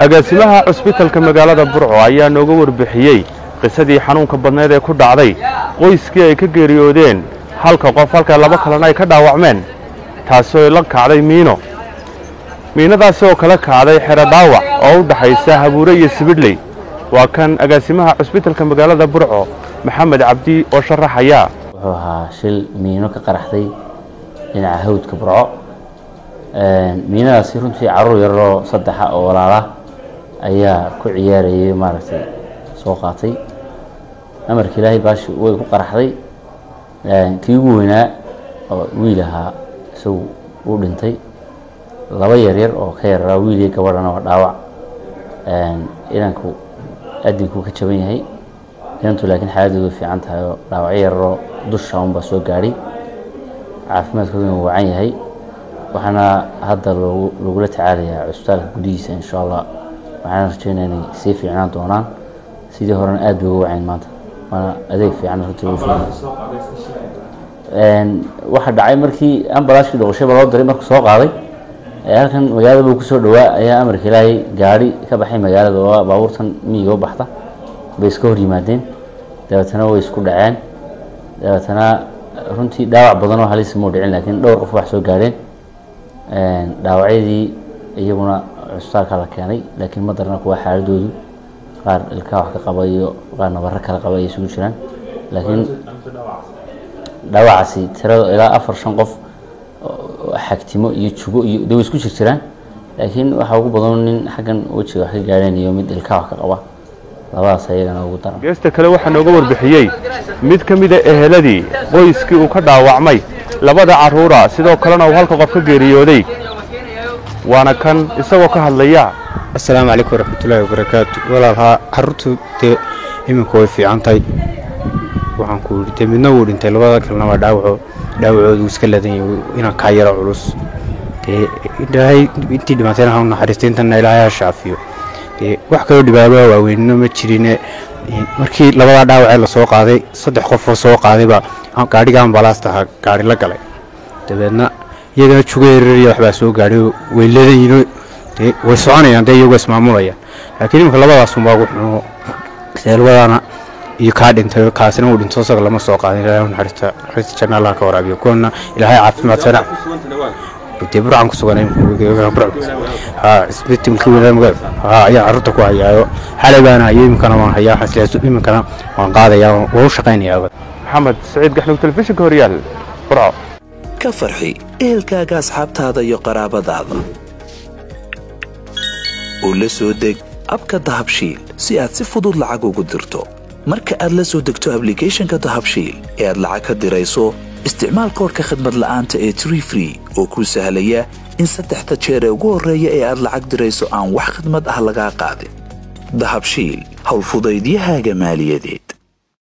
agaasimaha cusbitalka magaalada Burco ayaa nooga warbixiyay qisadii xanuunka badneed ee ku dhacday qoyskii ay ka geeriyoodeen halka qof halka laba kalena ay ka dhaawacmeen taasoo la kacday miinadaas oo kala kacday xero dhaawac oo u dhaxaysa Habuure iyo Sibidley waa kan agaasimaha cusbitalka magaalada Burco Maxamed Cabdi oo sharaxaya wuxuu ahaa shil miino ka qaraxday dhinaca hawdka Burco miinadaasi runtii carruur yar oo saddex oo walaala ayaa ku ciyaarayay maaragtay soo qaatay amarkii Ilaahay baashi way ku qaraxday kii ugu weynaa oo wiil ahaa soo u dhintay laba yar oo ka yaraa wiil iyo gabadhana oo dhaawac inanku adinku ka jaban yahay inantu laakiin xaaladdu fiican tahay oo dhaawac yar oo dusha uun ba soo gaaray caafimaadkoodu wuu wacan yahay waxaana hadda lagula tacaalayaa cusbitaalka gudihiisa insha Allah waxaan rajaynayaa inay si fiican doonaan sidii horena aad ugu wacan maanta waana adeeg fiican runtii u fiican waxa dhacay markii ambalaashkii doqoshay loo diray markuu soo qaaday halkan magaalada uu ku soo dhawaa ayaa amarkii Ilaahay gaari ka baxay magaalada oo baabuurtan miyiga u baxda bay iska hor yimaadeen dabeetana way isku dhaceen dabeetana runtii dhaawac badan oo halis ma dhicin laakiin dhowr qof wax soo gaareen dhaawacyadii iyaguna cusbitaalka la keenay laakiin ma darna kuwa xaaladoodu qaar ilka wax ka qabay iyo qaar nabar kala qabay ay isugu jiraan laakiin dhaawacaasi tirada ilaa 4-5 qof xagtimo iyo jugo iyo dad isku jiraan laakiin waxa ugu badan nin xagan wajiga wax ka gaareen iyo mid ilka wax ka qaba labadaas ayagana ugu daran geesta kale waxa nooga warbixiyay mid kamid ah eheladii qoyskii uu ka dhaawacmay labada carruura sidoo kalena uu halka qof ka geeriyooday waana kan isagoo ka hadlaya assalaamu calaykum waraxmatullaahi wabarakaatu walaalha carruurtu iminku way fiicantahay waxaan ku yiri midna uu dhintay labada kalena waa dhaawacoodu iska leedahay inaan ka yaro culus ilaahay intii dhimatayna ha naxariisteentana Ilaahay shaafiyo wax kale dhibaabo waaweyn ma jirin markii labada dhaawac la soo qaaday saddex qof oo soo qaadayba gaariga ambalaasta gaari la galay dabeedna iyagana jugeereeriyo waxba soo gaaray way leedayiin way soconayaan iyagu ismaamulaya laakiin marka labadaas uma ugu xuno seelwadana iyo ka dhintay kaasina uu dhinto sagal lama soo qaadin Ilaahay naxariista jannada ka waraabiyo koona Ilaahay caafimaad sana Burcan ku suganay isbitaalka weynaa ayaa carruurta ku hayaayo xalabana imkana waan hayaa xasleeso imkana waan qaadayaa oo shaqeynaya Maxamed Saciid Gaxnug telefishinka Horyaal Burco ka farxi ehelkaaga asxaabtaada iyo qaraabadaada oo la soo deg abka Dahabshiil si aad si fudud lacag ugu dirto marka aad la soo degto applicationka Dahabshiil ee aad lacag ka dirayso isticmaal koodka khidmad la'aanta ee Tree oo ku sahlaya in 3 jeer ugu horeeya ee aad lacag dirayso aan wax khidmad ah laga qaadin Dahabshiil hawl fudaydiyahaaga maaliyadeed